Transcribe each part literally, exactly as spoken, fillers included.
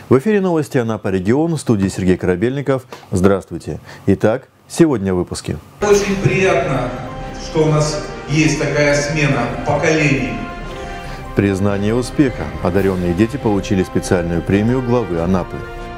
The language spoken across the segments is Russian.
В эфире новости Анапа регион, в студии Сергей Корабельников. Здравствуйте. Итак, сегодня в выпуске. Очень приятно, что у нас есть такая смена поколений. Признание успеха. Одаренные дети получили специальную премию главы Анапы.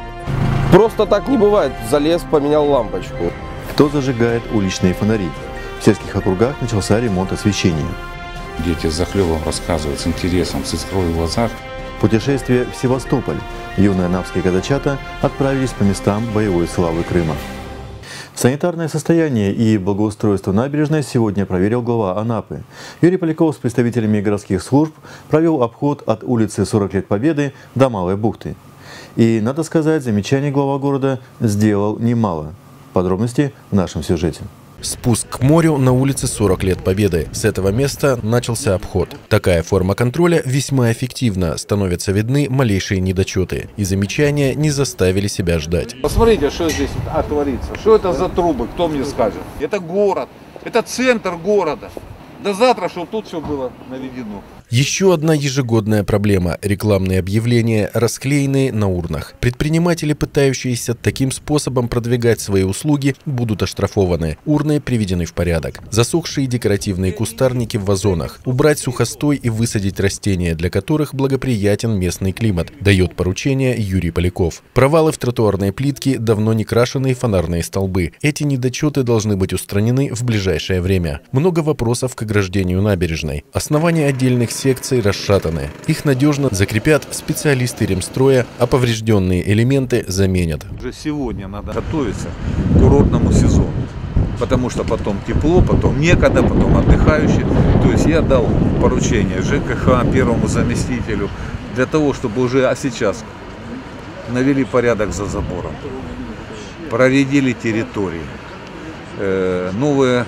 Просто так не бывает. Залез, поменял лампочку. Кто зажигает уличные фонари? В сельских округах начался ремонт освещения. Дети с захлебом рассказывают, с интересом, с искрой в глазах. Путешествие в Севастополь. Юные анапские казачата отправились по местам боевой славы Крыма. Санитарное состояние и благоустройство набережной сегодня проверил глава Анапы. Юрий Поляков с представителями городских служб провел обход от улицы сорок лет Победы до Малой бухты. И, надо сказать, замечаний глава города сделал немало. Подробности в нашем сюжете. Спуск к морю на улице сорок лет Победы. С этого места начался обход. Такая форма контроля весьма эффективна. Становятся видны малейшие недочеты. И замечания не заставили себя ждать. Посмотрите, что здесь творится. Что это за трубы, кто мне скажет? Это город, это центр города. До завтра, чтобы тут все было наведено. Еще одна ежегодная проблема – рекламные объявления, расклеенные на урнах. Предприниматели, пытающиеся таким способом продвигать свои услуги, будут оштрафованы. Урны приведены в порядок. Засохшие декоративные кустарники в вазонах. Убрать сухостой и высадить растения, для которых благоприятен местный климат, дает поручение Юрий Поляков. Провалы в тротуарной плитке, давно не крашеные фонарные столбы. Эти недочеты должны быть устранены в ближайшее время. Много вопросов к ограждению набережной. Основания отдельных секций расшатаны. Их надежно закрепят специалисты ремстроя, а поврежденные элементы заменят. Уже сегодня надо готовиться к курортному сезону, потому что потом тепло, потом некогда, потом отдыхающие. То есть я дал поручение ЖКХ, первому заместителю, для того, чтобы уже а сейчас навели порядок за забором, проредили территории, э, новые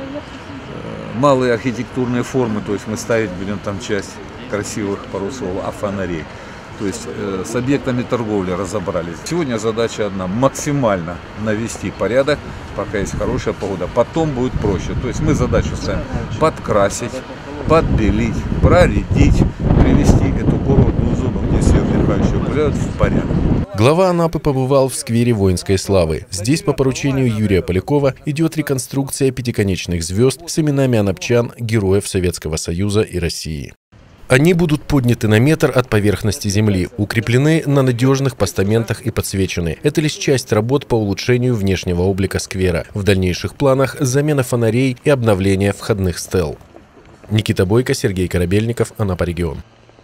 малые архитектурные формы, то есть мы ставить будем там часть красивых парусов, а фонарей. То есть э, с объектами торговли разобрались. Сегодня задача одна – максимально навести порядок, пока есть хорошая погода. Потом будет проще. То есть мы задачу ставим подкрасить, подбелить, проредить, привести эту курортную зону, где все отдыхающие гуляют, в порядок. Глава Анапы побывал в сквере воинской славы. Здесь по поручению Юрия Полякова идет реконструкция пятиконечных звезд с именами анапчан, героев Советского Союза и России. Они будут подняты на метр от поверхности земли, укреплены на надежных постаментах и подсвечены. Это лишь часть работ по улучшению внешнего облика сквера. В дальнейших планах замена фонарей и обновление входных стел. Никита Бойко, Сергей Корабельников, Анапа регион.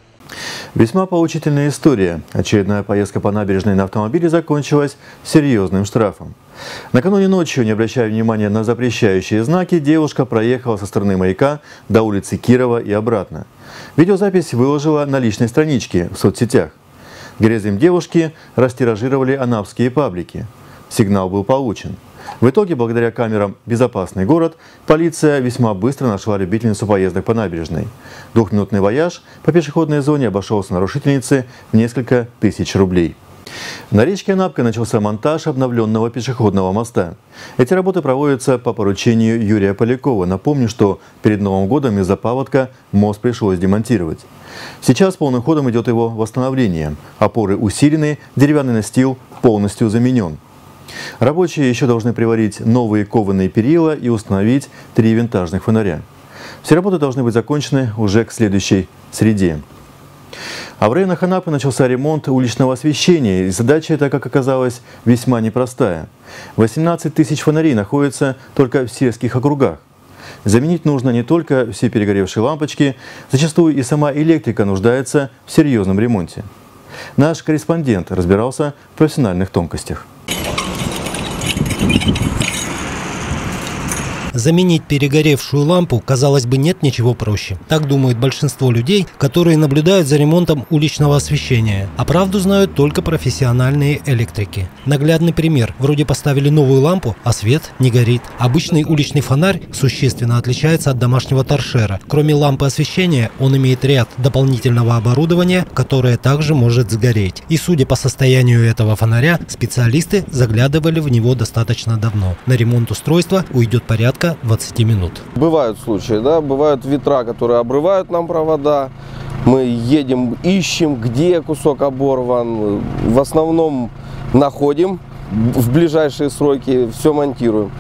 Весьма поучительная история. Очередная поездка по набережной на автомобиле закончилась серьезным штрафом. Накануне ночью, не обращая внимания на запрещающие знаки, девушка проехала со стороны Маяка до улицы Кирова и обратно. Видеозапись выложила на личной страничке в соцсетях. Грязем девушки растиражировали анапские паблики. Сигнал был получен. В итоге, благодаря камерам «Безопасный город», полиция весьма быстро нашла любительницу поездок по набережной. Двухминутный вояж по пешеходной зоне обошелся нарушительнице в несколько тысяч рублей. На речке Анапка начался монтаж обновленного пешеходного моста. Эти работы проводятся по поручению Юрия Полякова. Напомню, что перед Новым годом из-за паводка мост пришлось демонтировать. Сейчас полным ходом идет его восстановление. Опоры усилены, деревянный настил полностью заменен. Рабочие еще должны приварить новые кованые перила и установить три винтажных фонаря. Все работы должны быть закончены уже к следующей среде. А в районах Анапы начался ремонт уличного освещения, и задача эта, как оказалось, весьма непростая. восемнадцать тысяч фонарей находятся только в сельских округах. Заменить нужно не только все перегоревшие лампочки, зачастую и сама электрика нуждается в серьезном ремонте. Наш корреспондент разбирался в профессиональных тонкостях. Заменить перегоревшую лампу, казалось бы, нет ничего проще. Так думают большинство людей, которые наблюдают за ремонтом уличного освещения. А правду знают только профессиональные электрики. Наглядный пример. Вроде поставили новую лампу, а свет не горит. Обычный уличный фонарь существенно отличается от домашнего торшера. Кроме лампы освещения, он имеет ряд дополнительного оборудования, которое также может сгореть. И судя по состоянию этого фонаря, специалисты заглядывали в него достаточно давно. На ремонт устройства уйдет порядка порядка двадцати минут. Бывают случаи, да, бывают ветра, которые обрывают нам провода. Мы едем, ищем, где кусок оборван. В основном находим в ближайшие сроки, все монтируем.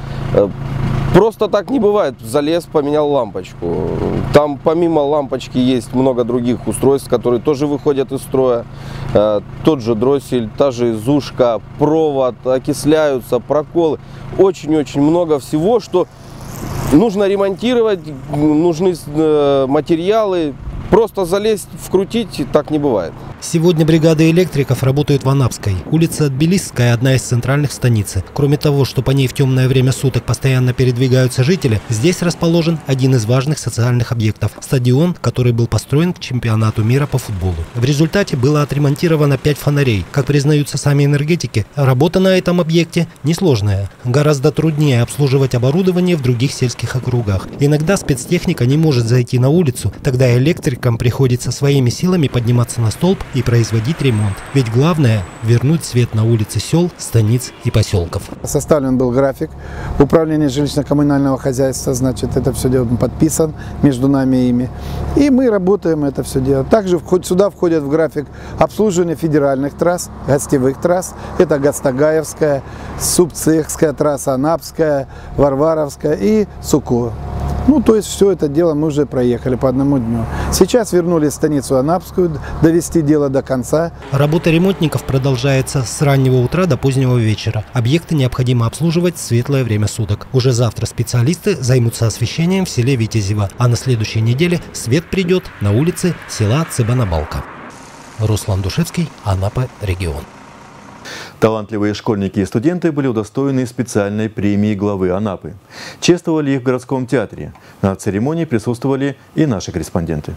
Просто так не бывает. Залез, поменял лампочку. Там помимо лампочки есть много других устройств, которые тоже выходят из строя. Тот же дроссель, та же изушка, провод, окисляются, проколы. Очень-очень много всего, что нужно ремонтировать, нужны материалы. Просто залезть, вкрутить, так не бывает. Сегодня бригады электриков работают в Анапской. Улица Тбилисская – одна из центральных станицы. Кроме того, что по ней в темное время суток постоянно передвигаются жители, здесь расположен один из важных социальных объектов – стадион, который был построен к чемпионату мира по футболу. В результате было отремонтировано пять фонарей. Как признаются сами энергетики, работа на этом объекте несложная. Гораздо труднее обслуживать оборудование в других сельских округах. Иногда спецтехника не может зайти на улицу, тогда электрикам приходится своими силами подниматься на столб и производить ремонт. Ведь главное – вернуть свет на улицы сел, станиц и поселков. Составлен был график управления жилищно-коммунального хозяйства, значит, это все дело подписан между нами и ими. И мы работаем это все дело. Также сюда входят в график обслуживания федеральных трасс, гостевых трасс. Это Гастагаевская, Субцехская трасса, Анапская, Варваровская и Суко. Ну, то есть все это дело мы уже проехали по одному дню. Сейчас вернули станицу Анапскую, довести дело до конца. Работа ремонтников продолжается с раннего утра до позднего вечера. Объекты необходимо обслуживать в светлое время суток. Уже завтра специалисты займутся освещением в селе Витязево, а на следующей неделе свет придет на улицы села Цыбанабалка. Руслан Душевский, Анапа, регион. Талантливые школьники и студенты были удостоены специальной премии главы Анапы. Чествовали их в городском театре. На церемонии присутствовали и наши корреспонденты.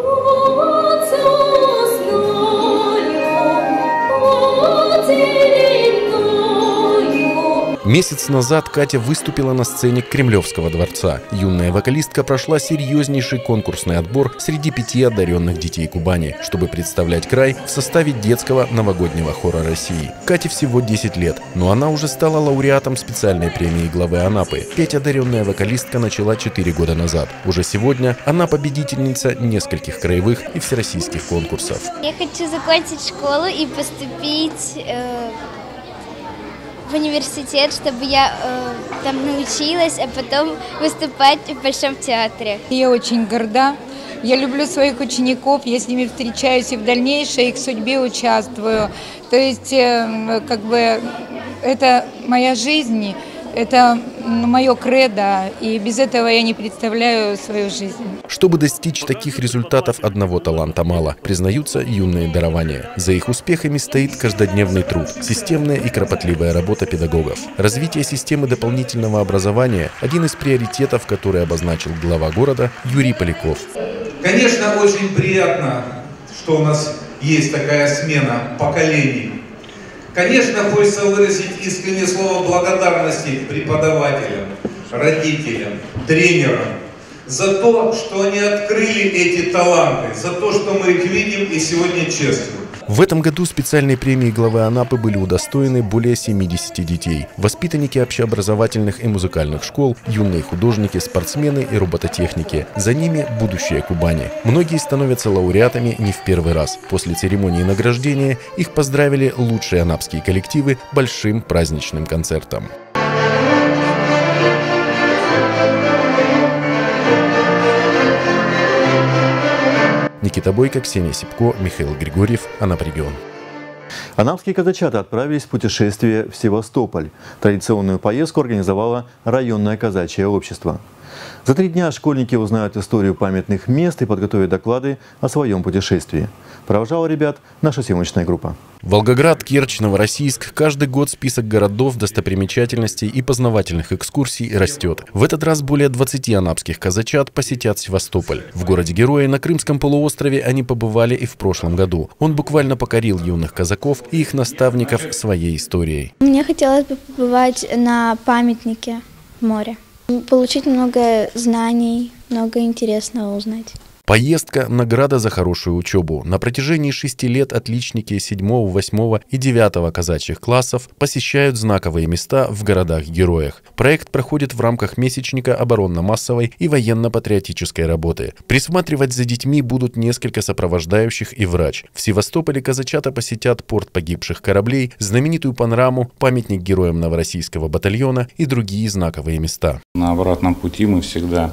Месяц назад Катя выступила на сцене Кремлевского дворца. Юная вокалистка прошла серьезнейший конкурсный отбор среди пяти одаренных детей Кубани, чтобы представлять край в составе детского новогоднего хора России. Кате всего десять лет, но она уже стала лауреатом специальной премии главы Анапы. Петь одаренная вокалистка начала четыре года назад. Уже сегодня она победительница нескольких краевых и всероссийских конкурсов. Я хочу закончить школу и поступить э в университет, чтобы я э, там научилась, а потом выступать в Большом театре. Я очень горда. Я люблю своих учеников, я с ними встречаюсь и в дальнейшей их судьбе участвую. То есть, э, как бы, это моя жизнь, это мое кредо, и без этого я не представляю свою жизнь. Чтобы достичь таких результатов, одного таланта мало, признаются юные дарования. За их успехами стоит каждодневный труд, системная и кропотливая работа педагогов. Развитие системы дополнительного образования – один из приоритетов, который обозначил глава города Юрий Поляков. Конечно, очень приятно, что у нас есть такая смена поколений. Конечно, хочется выразить искреннее слово благодарности преподавателям, родителям, тренерам за то, что они открыли эти таланты, за то, что мы их видим и сегодня чествуем. В этом году специальной премией главы Анапы были удостоены более семидесяти детей. Воспитанники общеобразовательных и музыкальных школ, юные художники, спортсмены и робототехники. За ними будущее Кубани. Многие становятся лауреатами не в первый раз. После церемонии награждения их поздравили лучшие анапские коллективы большим праздничным концертом. Никита Бойко, Ксения Сипко, Михаил Григорьев, Анапа, регион. Анапские казачата отправились в путешествие в Севастополь. Традиционную поездку организовало районное казачье общество. За три дня школьники узнают историю памятных мест и подготовят доклады о своем путешествии. Провожала ребят наша съемочная группа. Волгоград, Керчь, Новороссийск. Каждый год список городов, достопримечательностей и познавательных экскурсий растет. В этот раз более двадцати анапских казачат посетят Севастополь. В городе-герое на Крымском полуострове они побывали и в прошлом году. Он буквально покорил юных казаков и их наставников своей историей. Мне хотелось бы побывать на памятнике в море. Получить много знаний, много интересного узнать. Поездка – награда за хорошую учебу. На протяжении шести лет отличники седьмого, восьмого и девятого казачьих классов посещают знаковые места в городах-героях. Проект проходит в рамках месячника оборонно-массовой и военно-патриотической работы. Присматривать за детьми будут несколько сопровождающих и врач. В Севастополе казачата посетят порт погибших кораблей, знаменитую панораму, памятник героям Новороссийского батальона и другие знаковые места. На обратном пути мы всегда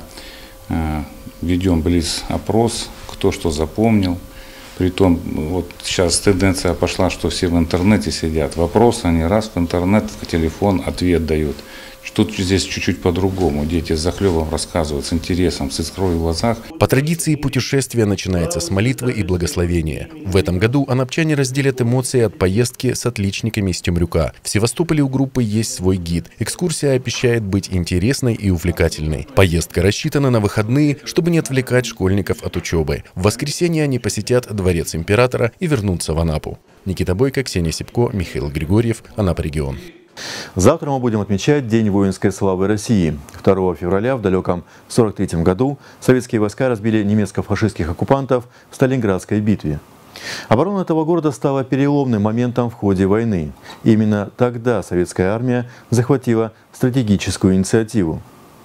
э, ведем блиц-опрос, кто что запомнил. Притом, вот сейчас тенденция пошла, что все в интернете сидят. Вопрос, они раз в интернет, в телефон ответ дают. Тут здесь чуть-чуть по-другому. Дети с захлебом рассказывают, с интересом, с искрой в глазах. По традиции путешествие начинается с молитвы и благословения. В этом году анапчане разделят эмоции от поездки с отличниками из Темрюка. В Севастополе у группы есть свой гид. Экскурсия обещает быть интересной и увлекательной. Поездка рассчитана на выходные, чтобы не отвлекать школьников от учебы. В воскресенье они посетят Дворец императора и вернутся в Анапу. Никита Бойко, Ксения Сипко, Михаил Григорьев, Анапа регион. Завтра мы будем отмечать День воинской славы России. второго февраля в далеком сорок третьем году советские войска разбили немецко-фашистских оккупантов в Сталинградской битве. Оборона этого города стала переломным моментом в ходе войны. Именно тогда советская армия захватила стратегическую инициативу.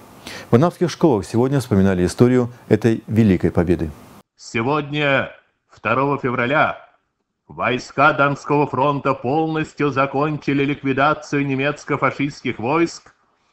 В анапских школах сегодня вспоминали историю этой великой победы. Сегодня, второго февраля, войска Донского фронта полностью закончили ликвидацию немецко-фашистских войск,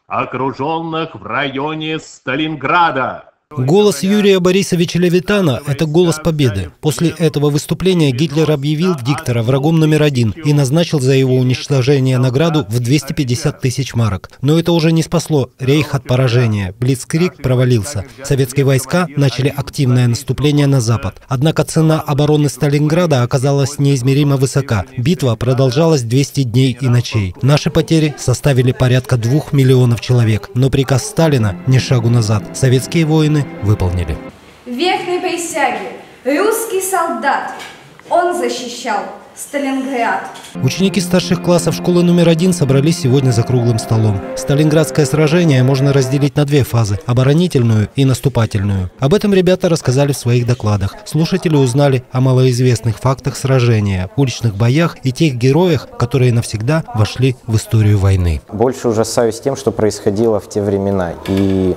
окруженных в районе Сталинграда. Голос Юрия Борисовича Левитана – это голос победы. После этого выступления Гитлер объявил диктора врагом номер один и назначил за его уничтожение награду в двести пятьдесят тысяч марок. Но это уже не спасло рейх от поражения. Блицкриг провалился. Советские войска начали активное наступление на запад. Однако цена обороны Сталинграда оказалась неизмеримо высока. Битва продолжалась двести дней и ночей. Наши потери составили порядка двух миллионов человек. Но приказ Сталина – ни шагу назад. Советские воины выполнили. Верхней присяги русский солдат, он защищал Сталинград. Ученики старших классов школы номер один собрались сегодня за круглым столом. Сталинградское сражение можно разделить на две фазы – оборонительную и наступательную. Об этом ребята рассказали в своих докладах. Слушатели узнали о малоизвестных фактах сражения, уличных боях и тех героях, которые навсегда вошли в историю войны. Больше ужасаюсь тем, что происходило в те времена. И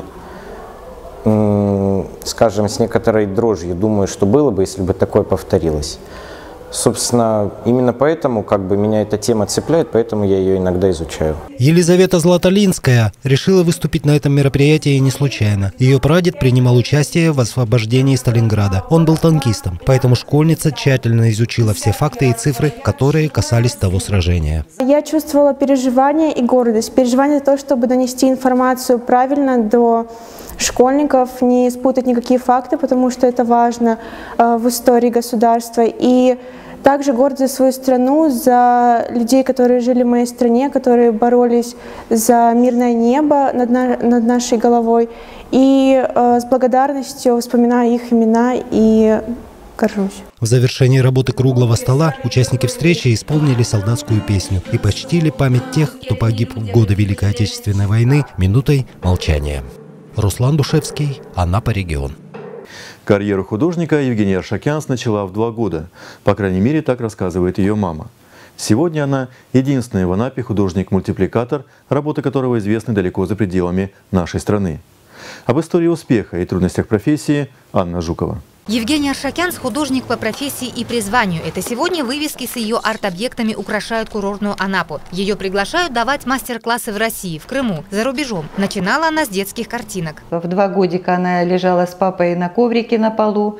скажем, с некоторой дрожью думаю, что было бы, если бы такое повторилось. Собственно, именно поэтому как бы меня эта тема цепляет, поэтому я ее иногда изучаю. Елизавета Златолинская решила выступить на этом мероприятии не случайно. Ее прадед принимал участие в освобождении Сталинграда. Он был танкистом, поэтому школьница тщательно изучила все факты и цифры, которые касались того сражения. Я чувствовала переживание и гордость. Переживание за то, чтобы донести информацию правильно до школьников, не спутать никакие факты, потому что это важно э, в истории государства. И также горд за свою страну, за людей, которые жили в моей стране, которые боролись за мирное небо над, на, над нашей головой. И э, с благодарностью вспоминаю их имена и горжусь. В завершении работы круглого стола участники встречи исполнили солдатскую песню и почтили память тех, кто погиб в годы Великой Отечественной войны, минутой молчания. Руслан Душевский, Анапа регион. Карьеру художника Евгения Аршакянс начала в два года. По крайней мере, так рассказывает ее мама. Сегодня она единственный в Анапе художник-мультипликатор, работы которого известны далеко за пределами нашей страны. Об истории успеха и трудностях профессии Анна Жукова. Евгения Аршакянс – художник по профессии и призванию. Это сегодня вывески с ее арт-объектами украшают курортную Анапу. Ее приглашают давать мастер-классы в России, в Крыму, за рубежом. Начинала она с детских картинок. В два годика она лежала с папой на коврике на полу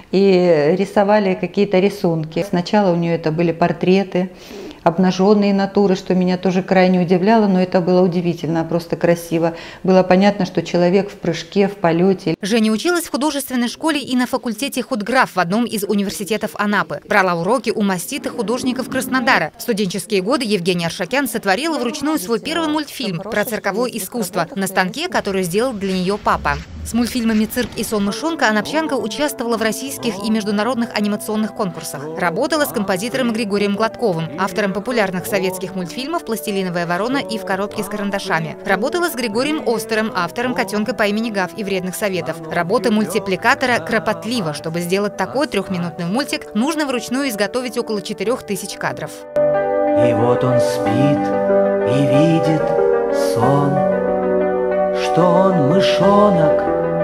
и рисовали какие-то рисунки. Сначала у нее это были портреты, обнаженные натуры, что меня тоже крайне удивляло, но это было удивительно, просто красиво. Было понятно, что человек в прыжке, в полете. Женя училась в художественной школе и на факультете худграф в одном из университетов Анапы. Брала уроки у маститых художников Краснодара. В студенческие годы Евгения Аршакянс сотворила вручную свой первый мультфильм про цирковое искусство на станке, который сделал для нее папа. С мультфильмами «Цирк» и «Сон мышонка» анапчанка участвовала в российских и международных анимационных конкурсах. Работала с композитором Григорием Гладковым, автором популярных советских мультфильмов «Пластилиновая ворона» и «В коробке с карандашами». Работала с Григорием Остером, автором «Котенка по имени Гав» и «Вредных советов». Работа мультипликатора кропотлива. Чтобы сделать такой трехминутный мультик, нужно вручную изготовить около четырех тысяч кадров. И вот он спит и видит сон, что он мышонок,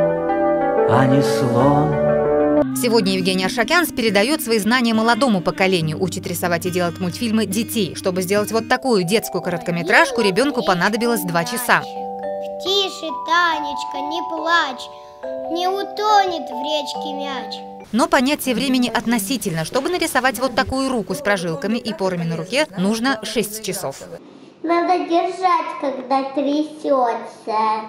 а не слон. Сегодня Евгений Аршакянс передает свои знания молодому поколению, учит рисовать и делать мультфильмы детей. Чтобы сделать вот такую детскую короткометражку, ребенку понадобилось два часа. Тише, Танечка, не плачь, не утонет в речке мяч. Но понятие времени относительно. Чтобы нарисовать вот такую руку с прожилками и порами на руке, нужно шесть часов. Надо держать, когда трясется.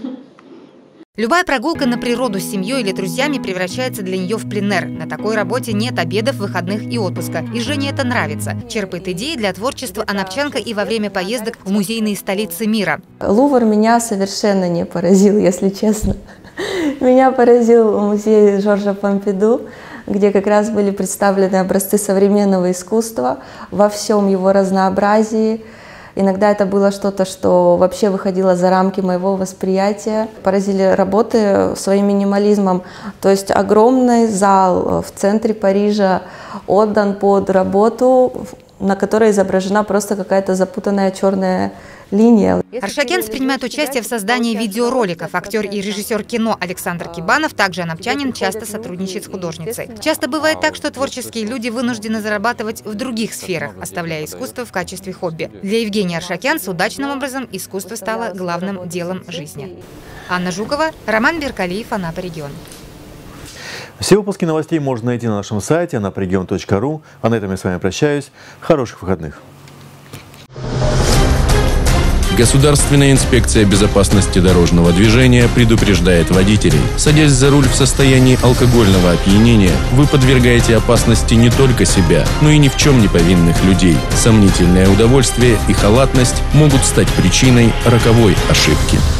Любая прогулка на природу с семьей или друзьями превращается для нее в пленэр. На такой работе нет обедов, выходных и отпуска. И Жене это нравится. Черпает идеи для творчества анапчанка и во время поездок в музейные столицы мира. Лувр меня совершенно не поразил, если честно. Меня поразил музей Жоржа Помпиду, где как раз были представлены образцы современного искусства во всем его разнообразии. Иногда это было что-то, что вообще выходило за рамки моего восприятия. Поразили работы своим минимализмом. То есть огромный зал в центре Парижа отдан под работу, на которой изображена просто какая-то запутанная черная линия. Аршакянс принимает участие в создании видеороликов. Актер и режиссер кино Александр Кибанов, также анапчанин, часто сотрудничает с художницей. Часто бывает так, что творческие люди вынуждены зарабатывать в других сферах, оставляя искусство в качестве хобби. Для Евгения Аршакянса удачным образом искусство стало главным делом жизни. Анна Жукова, Роман Беркалиев, Анапа регион. Все выпуски новостей можно найти на нашем сайте анапрегион точка ру. А на этом я с вами прощаюсь. Хороших выходных. Государственная инспекция безопасности дорожного движения предупреждает водителей. Садясь за руль в состоянии алкогольного опьянения, вы подвергаете опасности не только себя, но и ни в чем не повинных людей. Сомнительное удовольствие и халатность могут стать причиной роковой ошибки.